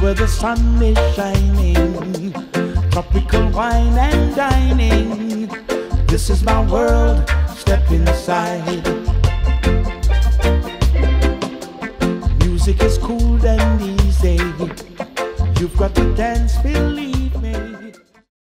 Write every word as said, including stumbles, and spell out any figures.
where the sun is shining, tropical wine and dining. This is my world, step inside. Music is cool and easy. You've got to dance, believe.